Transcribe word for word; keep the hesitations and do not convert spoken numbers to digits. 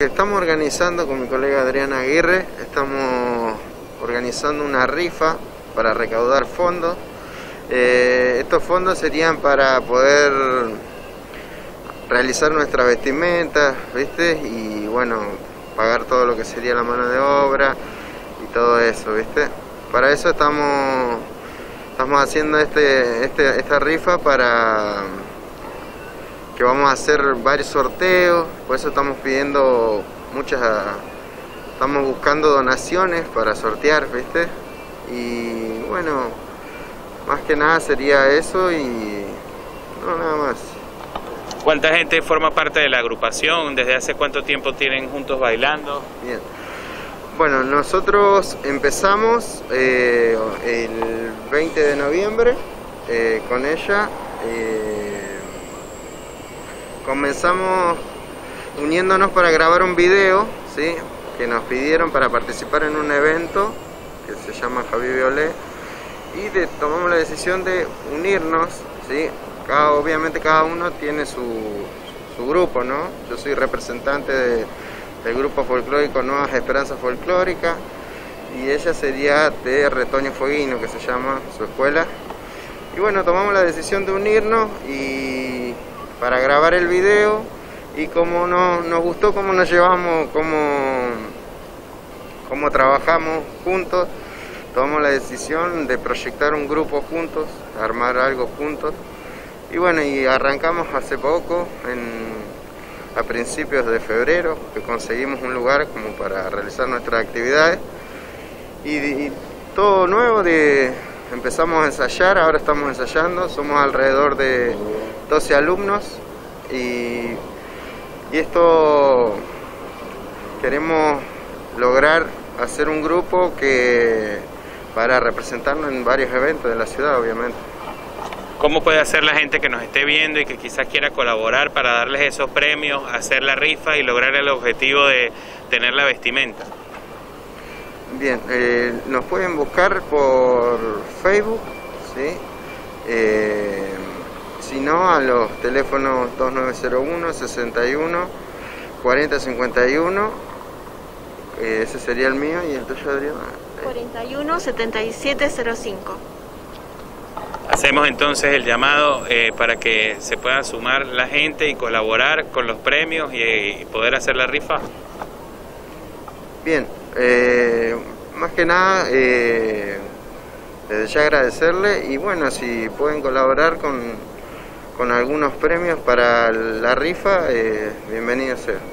Estamos organizando con mi colega Adriana Aguirre, estamos organizando una rifa para recaudar fondos. Eh, estos fondos serían para poder realizar nuestras vestimentas, ¿viste? Y bueno, pagar todo lo que sería la mano de obra y todo eso, ¿viste? Para eso estamos, estamos haciendo este, este, esta rifa para que vamos a hacer varios sorteos, por eso estamos pidiendo muchas, estamos buscando donaciones para sortear, ¿viste? Y bueno, más que nada sería eso y no nada más. ¿Cuánta gente forma parte de la agrupación? ¿Desde hace cuánto tiempo tienen juntos bailando? Bien. Bueno, nosotros empezamos eh, el veinte de noviembre eh, con ella. Eh, comenzamos uniéndonos para grabar un video, ¿sí? Que nos pidieron para participar en un evento que se llama Javi Violé, y de, tomamos la decisión de unirnos, ¿sí? Cada, obviamente cada uno tiene su, su grupo, ¿no? Yo soy representante de, del grupo folclórico Nuevas Esperanzas Folclóricas y ella sería de Retoño Fueguino, que se llama su escuela. Y bueno, tomamos la decisión de unirnos y para grabar el video, y como no, nos gustó cómo nos llevamos, cómo, cómo trabajamos juntos, tomamos la decisión de proyectar un grupo juntos, armar algo juntos. Y bueno, y arrancamos hace poco, en, a principios de febrero, que conseguimos un lugar como para realizar nuestras actividades. Y, y todo nuevo, de, empezamos a ensayar, ahora estamos ensayando, somos alrededor de doce alumnos y, y esto queremos lograr hacer un grupo que para representarnos en varios eventos de la ciudad, obviamente. ¿Cómo puede hacer la gente que nos esté viendo y que quizás quiera colaborar para darles esos premios, hacer la rifa y lograr el objetivo de tener la vestimenta? Bien, eh, nos pueden buscar por Facebook, ¿sí? Eh, si no, a los teléfonos dos nueve cero uno, sesenta y uno, cuarenta cincuenta y uno, eh, ese sería el mío, y el tuyo, Adriana. cuarenta y uno, setenta y siete cero cinco. Hacemos entonces el llamado eh, para que se pueda sumar la gente y colaborar con los premios y, y poder hacer la rifa. Bien, eh, más que nada, eh, desde ya agradecerle, y bueno, si pueden colaborar con, con algunos premios para la rifa, eh, bienvenido sea.